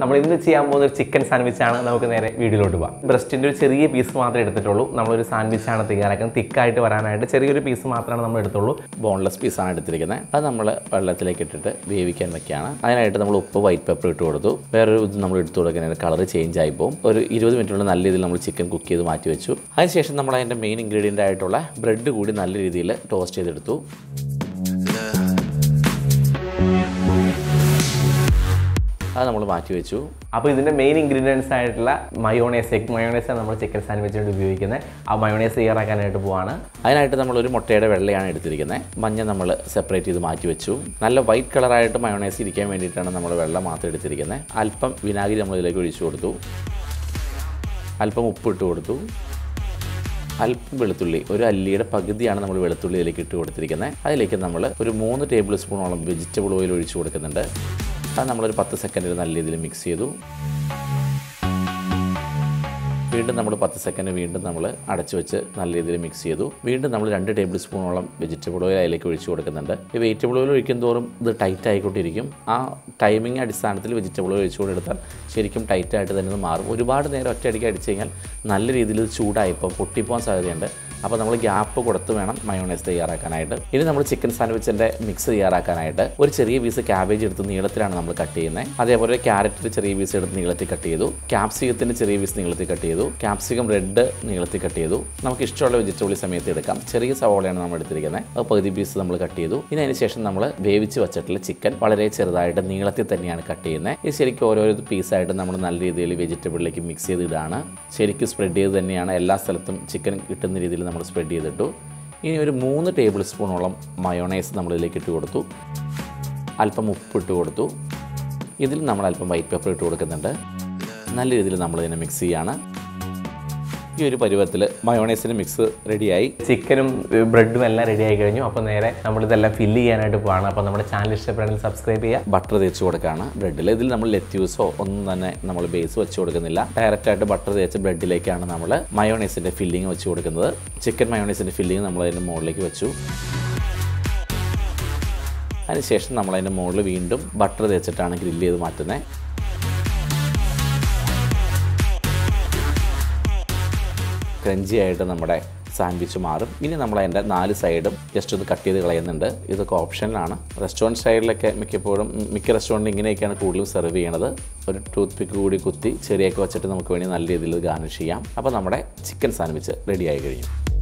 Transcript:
നമ്മൾ ഇന്ന് ചെയ്യാൻ പോകുന്ന ഒരു ചിക്കൻ സാൻഡ്വിച്ചാണ്. നമുക്ക് നേരെ വീഡിയോയിലോട്ട് പോകാം. ബ്രസ്റ്റിൻ്റെ ഒരു ചെറിയ പീസ് മാത്രമേ എടുത്തിട്ടുള്ളൂ. നമ്മളൊരു സാൻഡ്വിച്ചാണ് തയ്യാറാക്കുന്നത്. തിക്കായിട്ട് വരാനായിട്ട് ചെറിയൊരു പീസ് മാത്രമാണ് നമ്മൾ എടുത്തുള്ളൂ. ബോൺലെസ് പീസാണ് എടുത്തിരിക്കുന്നത്. അത് നമ്മൾ വെള്ളത്തിലേക്ക് ഇട്ടിട്ട് വേവിക്കാൻ വെക്കുകയാണ്. അതിനായിട്ട് നമ്മൾ ഉപ്പ്, വൈറ്റ് പെപ്പർ ഇട്ട് കൊടുത്തു. വേറൊരു ഇത് നമ്മൾ എടുത്തു കൊടുക്കുന്നത് കളർ ചേഞ്ച് ആയി പോകും. ഒരു 20 മിനിറ്റുള്ള നല്ല രീതിയിൽ നമ്മൾ ചിക്കൻ കുക്ക് ചെയ്ത് മാറ്റി വെച്ചു. അതിനുശേഷം നമ്മൾ അതിൻ്റെ മെയിൻ ഇൻഗ്രീഡിയൻ്റ് ആയിട്ടുള്ള ബ്രെഡ് കൂടി നല്ല രീതിയിൽ ടോസ്റ്റ് ചെയ്തെടുത്തു. അത് നമ്മൾ മാറ്റി വെച്ചു. അപ്പോൾ ഇതിൻ്റെ മെയിൻ ഇൻഗ്രീഡിയൻസ് ആയിട്ടുള്ള മയോണൈസ്, എഗ് മയോണൈസാണ് നമ്മൾ ചിക്കൻ സാൻഡ്വിച്ച് വേണ്ടി ഉപയോഗിക്കുന്നത്. ആ മയോണൈസ് തയ്യാറാക്കാനായിട്ട് പോവാണ്. അതിനായിട്ട് നമ്മളൊരു മുട്ടയുടെ വെള്ളയാണ് എടുത്തിരിക്കുന്നത്. മഞ്ഞ നമ്മൾ സെപ്പറേറ്റ് ചെയ്ത് മാറ്റി വെച്ചു. നല്ല വൈറ്റ് കളറായിട്ട് മയോണൈസ് ഇരിക്കാൻ വേണ്ടിയിട്ടാണ് നമ്മൾ വെള്ളം മാത്രം എടുത്തിരിക്കുന്നത്. അല്പം വിനാഗിരി നമ്മളിതിലേക്ക് ഒഴിച്ചു കൊടുത്തു. അല്പം ഉപ്പിട്ട് കൊടുത്തു. അല്പം വെളുത്തുള്ളി, ഒരു അല്ലിയുടെ പകുതിയാണ് നമ്മൾ വെളുത്തുള്ളി ഇതിലേക്ക് ഇട്ട് കൊടുത്തിരിക്കുന്നത്. അതിലേക്ക് നമ്മൾ ഒരു 3 ടേബിൾ സ്പൂണോളം വെജിറ്റബിൾ ഓയിൽ ഒഴിച്ചു കൊടുക്കുന്നുണ്ട്. അത് നമ്മളൊരു 10 സെക്കൻഡ് നല്ല രീതിയിൽ മിക്സ് ചെയ്തു. വീണ്ടും നമ്മൾ 10 സെക്കൻഡ് വീണ്ടും നമ്മൾ അടച്ചു വെച്ച് നല്ല രീതിയിൽ മിക്സ് ചെയ്തു. വീണ്ടും നമ്മൾ 2 ടേബിൾ സ്പൂണോളം വെജിറ്റബിൾ ഓയിൽ അതിലേക്ക് ഒഴിച്ചു കൊടുക്കുന്നുണ്ട്. ഈ വെജിറ്റബിൾ ഓയിൽ ഒഴിക്കും തോറും ഇത് ടൈറ്റ് ആയിക്കൊണ്ടിരിക്കും. ആ ടൈമിംഗ് അടിസ്ഥാനത്തിൽ വെജിറ്റബിൾ ഓയിൽ ഒഴിച്ചു കൊടുത്താൽ ശരിക്കും ടൈറ്റായിട്ട് തന്നെ മാറും. ഒരുപാട് നേരം ഒറ്റയടിക്ക് അടിച്ചു കഴിഞ്ഞാൽ നല്ല രീതിയിൽ ഇത് ചൂടായിപ്പോൾ പൊട്ടിപ്പോകാൻ സാധ്യതയുണ്ട്. അപ്പോൾ നമ്മൾ ഗ്യാപ്പ് കൊടുത്ത് വേണം മയോണൈസ് തയ്യാറാക്കാനായിട്ട്. ഇനി നമ്മൾ ചിക്കൻ സാൻഡ്വിച്ചിൻ്റെ മിക്സ് തയ്യാറാക്കാനായിട്ട് ഒരു ചെറിയ പീസ് ക്യാബേജ് എടുത്ത് നീളത്തിലാണ് നമ്മൾ കട്ട് ചെയ്യുന്നത്. അതേപോലെ ക്യാരറ്റിൻ്റെ ചെറിയ പീസ് എടുത്ത് നീളത്തിൽ കട്ട് ചെയ്തു. ക്യാപ്സിക്കത്തിൻ്റെ ചെറിയ പീസ് നീളത്തിൽ കട്ട് ചെയ്തു. ക്യാപ്സിക്കം റെഡ് നീളത്തിൽ കട്ട് ചെയ്തു. നമുക്ക് ഇഷ്ടമുള്ള വെജിറ്റബിൾ സമയത്ത് എടുക്കാം. ചെറിയ സവോളയാണ് നമ്മൾ എടുത്തിരിക്കുന്നത്. അത് പകുതി പീസ് നമ്മൾ കട്ട് ചെയ്തു. ഇനി അതിന് ശേഷം നമ്മൾ വേവിച്ച് വെച്ചിട്ടുള്ള ചിക്കൻ വളരെ ചെറുതായിട്ട് നീളത്തിൽ തന്നെയാണ് കട്ട് ചെയ്യുന്നത്. ഇത് ശരിക്കും ഓരോരോ പീസായിട്ട് നമ്മൾ നല്ല രീതിയിൽ വെജിറ്റബിളിലേക്ക് മിക്സ് ചെയ്തിടാണ്. ശരിക്കും സ്പ്രെഡ് ചെയ്ത് തന്നെയാണ് എല്ലാ സ്ഥലത്തും ചിക്കൻ കിട്ടുന്ന രീതിയിൽ നമ്മൾ സ്പ്രെഡ് ചെയ്തിട്ടു. ഇനി ഒരു 3 ടേബിൾ സ്പൂണോളം മയോണൈസ് നമ്മളിതിലേക്ക് ഇട്ട് കൊടുത്തു. അല്പം ഉപ്പിട്ട് കൊടുത്തു. ഇതിൽ നമ്മൾ അല്പം വൈറ്റ് പെപ്പർ ഇട്ട് കൊടുക്കുന്നുണ്ട്. നല്ല രീതിയിൽ നമ്മളിതിനെ മിക്സ് ചെയ്യാണ്. ഈ ഒരു പരുവത്തിൽ മയോണൈസിൻ്റെ മിക്സ് റെഡിയായി. ചിക്കനും ബ്രെഡും എല്ലാം റെഡി ആയി കഴിഞ്ഞു. അപ്പോൾ നേരെ നമ്മളിതെല്ലാം ഫില്ല് ചെയ്യാനായിട്ട് പോവാണ്. അപ്പോൾ നമ്മുടെ ചാനൽ ഇഷ്ടപ്പെടുന്നത് സബ്സ്ക്രൈബ് ചെയ്യുക. ബട്ടർ തേച്ച് കൊടുക്കുകയാണ് ബ്രെഡിൽ. ഇതിൽ നമ്മൾ ലെറ്റ്യൂസോ ഒന്നും തന്നെ നമ്മൾ ബേസ് വെച്ച് കൊടുക്കുന്നില്ല. ഡയറക്റ്റായിട്ട് ബട്ടർ തേച്ച് ബ്രെഡിലേക്കാണ് നമ്മൾ മയോണൈസിൻ്റെ ഫില്ലിങ് വെച്ച് കൊടുക്കുന്നത്. ചിക്കൻ മയോണൈസിൻ്റെ ഫില്ലിങ് നമ്മൾ അതിൻ്റെ മുകളിലേക്ക് വെച്ചു. അതിനുശേഷം നമ്മൾ അതിൻ്റെ മുകളിൽ വീണ്ടും ബട്ടർ തേച്ചിട്ടാണ് ഗ്രില്ല് ചെയ്ത് മാറ്റുന്നത്. ക്രഞ്ചി ആയിട്ട് നമ്മുടെ സാൻഡ്വിച്ച് മാറും. ഇനി നമ്മൾ അതിൻ്റെ 4 സൈഡും ജസ്റ്റ് ഒന്ന് കട്ട് ചെയ്ത് കളയുന്നുണ്ട്. ഇതൊക്കെ ഓപ്ഷനിലാണ്. റെസ്റ്റോറൻറ്റ് സ്റ്റൈലിലൊക്കെ മിക്ക റെസ്റ്റോറൻറ്റിൽ ഇങ്ങനെയൊക്കെയാണ് കൂടുതലും സെർവ് ചെയ്യണത്. ഒരു ടൂത്ത് പിക്ക് കൂടി കുത്തി ചെറിയൊക്കെ വെച്ചിട്ട് നമുക്ക് വേണ്ടി നല്ല രീതിയിൽ ഗാർണിഷ് ചെയ്യാം. അപ്പോൾ നമ്മുടെ ചിക്കൻ സാൻഡ്വിച്ച് റെഡി ആയി കഴിഞ്ഞു.